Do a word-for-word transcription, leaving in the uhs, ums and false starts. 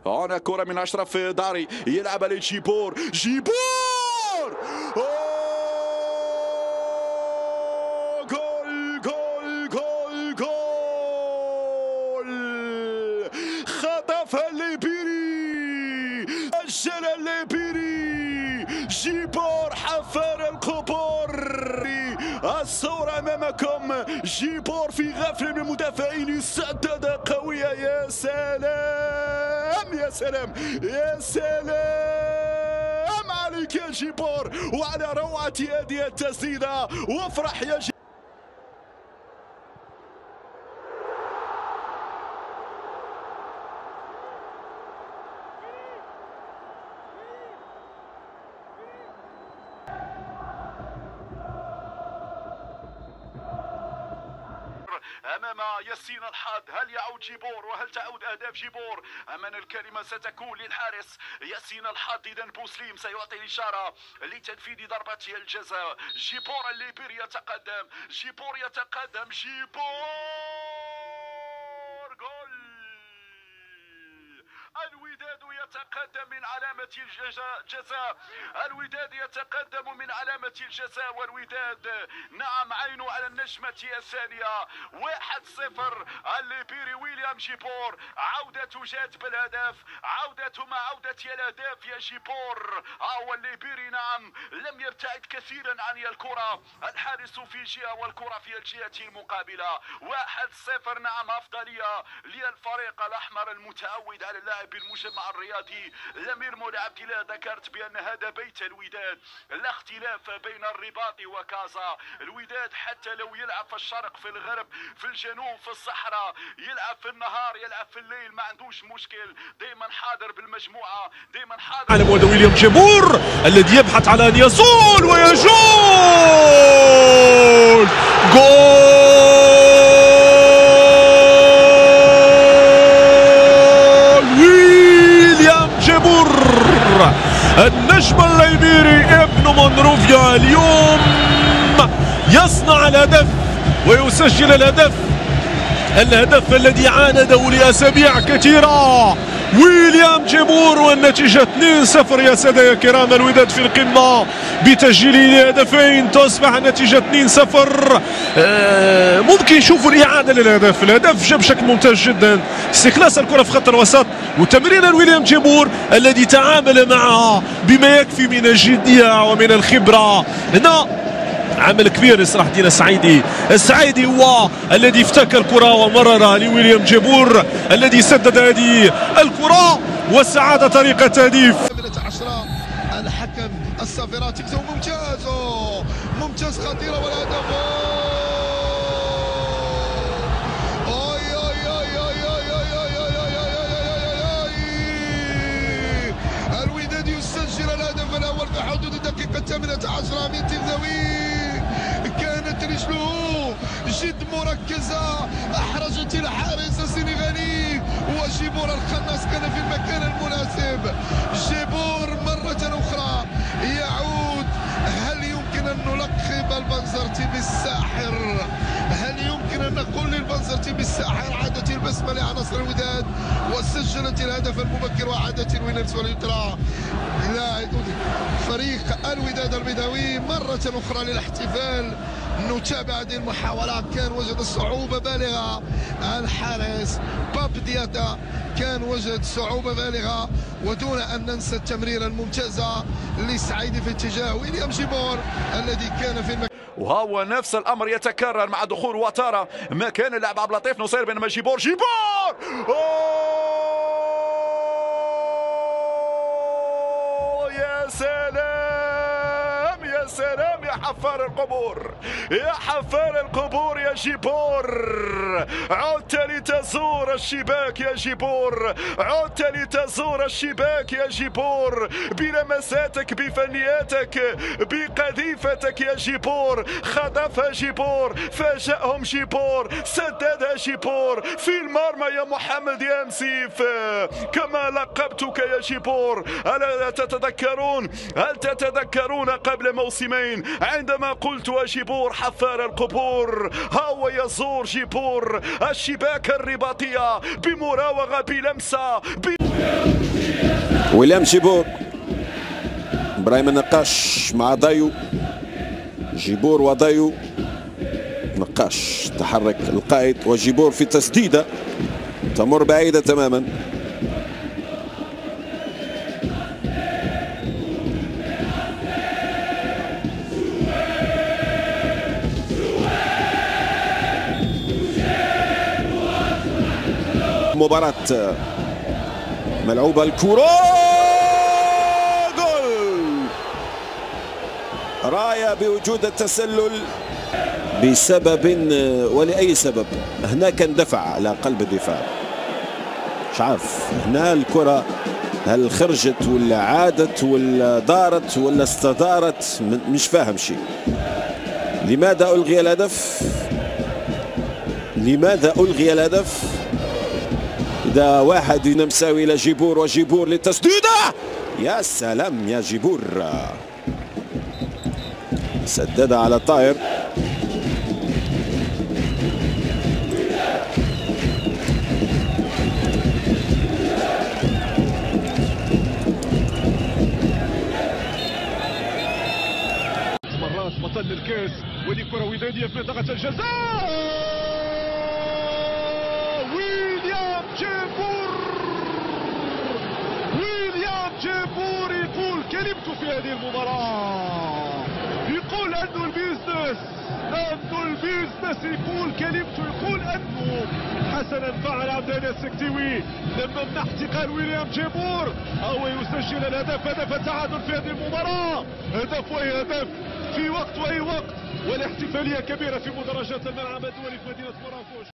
هنا كرة من أشرف داري يلعب لجيبور. جيبور جول جول جول جول. خطفها الليبيري، سجل الليبيري. جيبور حفار القبور. الصورة أمامكم، جيبور في غفلة من المدافعين يسدد قوية. يا سلام يا سلام يا سلام عليك يا جيبور وعلى روعة هذه التسديدة. وافرح يا جيبور. أمام ياسين الحاد، هل يعود جيبور وهل تعود أهداف جيبور؟ أمان الكلمة ستكون للحارس ياسين الحاد. إذا بوسليم سيعطي الإشارة لتنفيذ ضربة الجزاء. جيبور الليبيري يتقدم، جيبور يتقدم، جيبور جول. الوداد يتقدم من علامة الجزاء، الوداد يتقدم من علامة الجزاء. والوداد نعم عينه على النجمة الثانية. واحد صفر. الليبيري ويليام جيبور، عودته جات بالهدف، عودته مع عودة الأهداف يا جيبور. هو الليبيري نعم لم يبتعد كثيرا عن الكرة، الحارس في جهة والكرة في الجهة المقابلة. واحد صفر نعم، أفضلية للفريق الأحمر المتعود على اللعب بالمجمع الرياضي. الأمير مولى عبد الله ذكرت بأن هذا بيت الوداد، لا اختلاف بين الرباط وكازا. الوداد حتى لو يلعب في الشرق، في الغرب، في الجنوب، في الصحراء، يلعب في النهار، يلعب في الليل، ما عندوش مشكل، دائما حاضر بالمجموعة، دائما حاضر. على مود ويليام جيبور الذي يبحث على أن يصول ويجول. جول ويليام جيبور النجم الليبيري ابن مونروفيا اليوم يصنع الهدف ويسجل الهدف، الهدف الذي عانده لأسابيع كثيرة. ويليام جيبور والنتيجة اثنين صفر يا سادة يا كرام. الوداد في القمة بتسجيل هدفين، تصبح النتيجة اثنين صفر. آه ممكن نشوفوا الإعادة للهدف، الهدف جاء بشكل ممتاز جدا، استخلاص الكرة في خط الوسط وتمرير ويليام جيبور الذي تعامل معها بما يكفي من الجدية ومن الخبرة. هنا عمل كبير لصلاح الدين السعيدي. السعيدي هو الذي افتك الكرة ومررها لويليام جيبور الذي سدد هذه الكرة وسعد طريق التهديف. عشرة الحكم الصافرات يكتب ممتاز ممتاز خطيرة والهدف. الوداد يسجل الهدف الأول في حدود الدقيقة الثامنة عشرة من تلزاوي. كانت رجله جد مركزة، أحرجت الحارس السنغالي، وجيبور الخناس كان في المكان المناسب. جيبور مرة أخرى يعود. هل يمكن أن نلقب البنزرتي بالساحر؟ هل يمكن أن نقول للبنزرتي بالساحر؟ عادت البسمة لعناصر الوداد وسجلت الهدف المبكر وعادت الوينرز واليوترا. لا فريق الوداد البيضاوي مرة أخرى للاحتفال. نتابع هذه المحاولة، كان وجد صعوبة بالغة الحارس باب دياتا، كان وجد صعوبة بالغة، ودون أن ننسى التمريرة الممتازة لسعيد في اتجاه ويليام جيبور الذي كان في المكان. وهو نفس الأمر يتكرر مع دخول واتارا مكان اللاعب عبد اللطيف نصير، بينما جيبور جيبور أوه يا سلام يا سلام يا حفار القبور، يا حفار القبور يا جيبور. عدت لتزور الشباك يا جيبور، عدت لتزور الشباك يا جيبور، بلمساتك، بفنياتك، بقذيفتك يا جيبور. خطفها جيبور، فاجأهم جيبور، سددها جيبور في المرمى يا محمد يا مسيف، كما لقبتك يا جيبور. ألا تتذكرون هل تتذكرون قبل موسمين عندما قلت جيبور حفار القبور؟ ها هو يزور جيبور الشباك الرباطية بمراوغة، بلمسة، ب... ويليام جيبور، ابراهيم النقاش مع ضيو، جيبور وضيو، نقاش تحرك القائد وجيبور في تسديده تمر بعيده تماما. مباراة ملعوبة الكرة، جول. راية بوجود التسلل بسبب ولأي سبب. هنا كان دفع على قلب الدفاع، مش عارف هنا الكرة هل خرجت ولا عادت ولا دارت ولا استدارت، مش فاهم شيء. لماذا ألغي الهدف؟ لماذا ألغي الهدف؟ إذا واحد نمساوي إلى جيبور وجيبور للتسديدة، يا سلام يا جيبور، سدد على طاهر. مرات بطل الكاس، ودي كرة ودادية في منطقة الجزاء. ويليام جيبور، ويليام جيبور يقول كلمته في هذه المباراة، يقول أنه البيزنس، أنه البيزنس يقول كلمته، يقول أنه حسنا فعل عبدالله السكتيوي لما منح احتقال ويليام جيبور أو يسجل الهدف، هدف التعادل في هذه المباراة، هدف وأي هدف في وقت وأي وقت، والاحتفالية كبيرة في مدرجات الملعب الدولي في مدينة مراكش.